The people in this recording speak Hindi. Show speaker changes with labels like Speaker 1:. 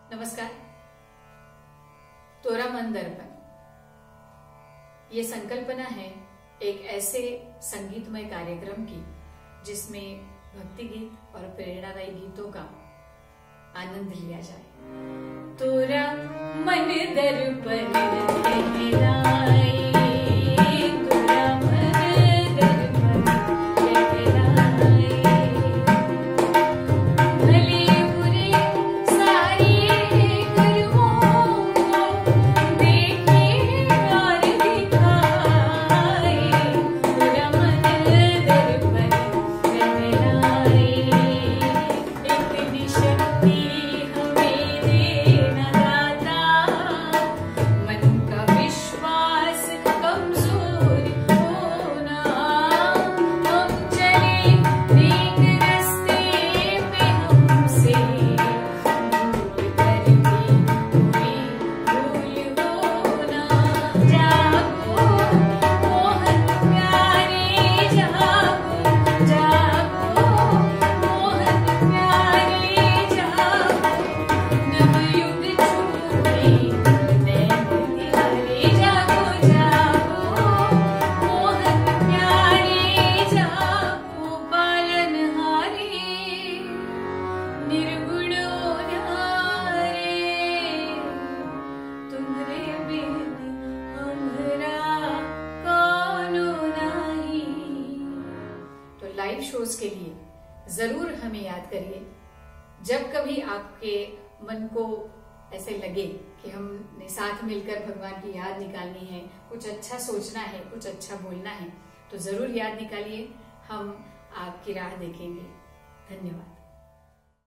Speaker 1: नमस्कार। तोरा मन दर्पण ये संकल्पना है एक ऐसे संगीतमय कार्यक्रम की जिसमें भक्ति गीत और प्रेरणादायी गीतों का आनंद लिया जाए। तोरा मन दर्पण लहराए, तोरा मन दर्पण लहराए, भले बुरे सारे कर्मों को देखे और दिखाए। तोरा मन दर्पण लहराए, इतनी शक्ति हमें देना दाता, मन का विश्वास कमजोर होना। हम चले नेक रास्ते पे, हमसे भूल कर भी कोई भूल होना। जागो मोहन प्यारे, जागो जागो मोहन प्यारे, जागो नवयुग छूटे नैन तिहारे। जागो जागो मोहन प्यारे, जागो पालनहारे, निर्गुण न्यारे, तुम्हारे बिन हमरा कौनो नाही। तो लाइव शोज के लिए जरूर हमें याद करिए। जब कभी आपके मन को ऐसे लगे कि हमने साथ मिलकर भगवान की याद निकालनी है, कुछ अच्छा सोचना है, कुछ अच्छा बोलना है, तो जरूर याद निकालिए। हम आपकी राह देखेंगे। धन्यवाद।